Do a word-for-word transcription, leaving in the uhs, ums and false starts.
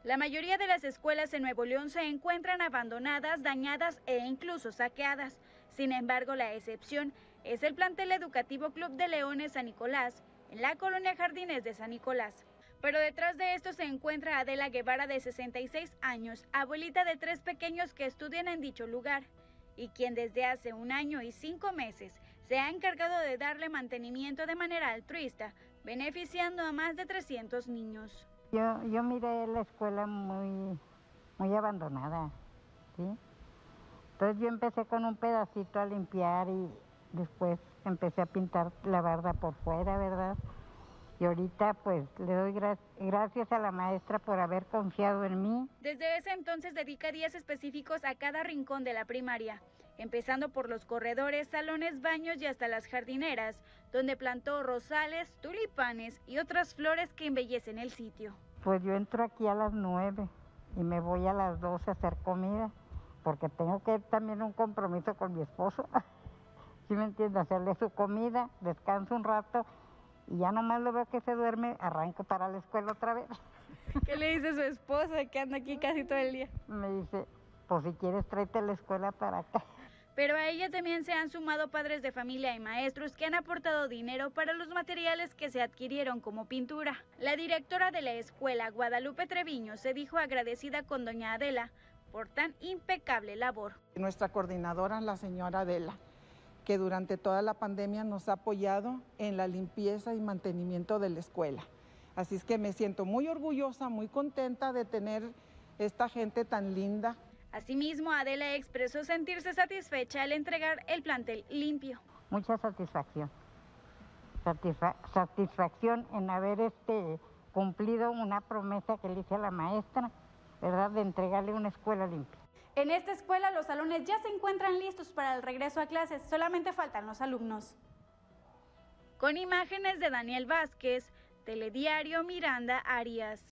La mayoría de las escuelas en Nuevo León se encuentran abandonadas, dañadas e incluso saqueadas. Sin embargo, la excepción es el plantel educativo Club de Leones San Nicolás, en la colonia Jardines de San Nicolás. Pero detrás de esto se encuentra Adela Guevara, de sesenta y seis años, abuelita de tres pequeños que estudian en dicho lugar, y quien desde hace un año y cinco meses se ha encargado de darle mantenimiento de manera altruista, beneficiando a más de trescientos niños. Yo, yo miré la escuela muy, muy abandonada, ¿sí? Entonces yo empecé con un pedacito a limpiar y después empecé a pintar la barda por fuera, ¿verdad? Y ahorita pues le doy gra gracias a la maestra por haber confiado en mí. Desde ese entonces dedica días específicos a cada rincón de la primaria, empezando por los corredores, salones, baños y hasta las jardineras, donde plantó rosales, tulipanes y otras flores que embellecen el sitio. Pues yo entro aquí a las nueve y me voy a las doce a hacer comida, porque tengo que también un compromiso con mi esposo. ¿Sí me entiende? Hacerle su comida, descanso un rato y ya nomás lo veo que se duerme, arranco para la escuela otra vez. ¿Qué le dice su esposa que anda aquí casi todo el día? Me dice, pues si quieres tráete la escuela para acá. Pero a ella también se han sumado padres de familia y maestros que han aportado dinero para los materiales que se adquirieron como pintura. La directora de la escuela, Guadalupe Treviño, se dijo agradecida con doña Adela por tan impecable labor. Nuestra coordinadora, la señora Adela, que durante toda la pandemia nos ha apoyado en la limpieza y mantenimiento de la escuela. Así es que me siento muy orgullosa, muy contenta de tener esta gente tan linda. Asimismo, Adela expresó sentirse satisfecha al entregar el plantel limpio. Mucha satisfacción, Satisfa satisfacción en haber este, cumplido una promesa que le hice a la maestra, ¿verdad?, de entregarle una escuela limpia. En esta escuela los salones ya se encuentran listos para el regreso a clases, solamente faltan los alumnos. Con imágenes de Daniel Vázquez, Telediario Miranda Arias.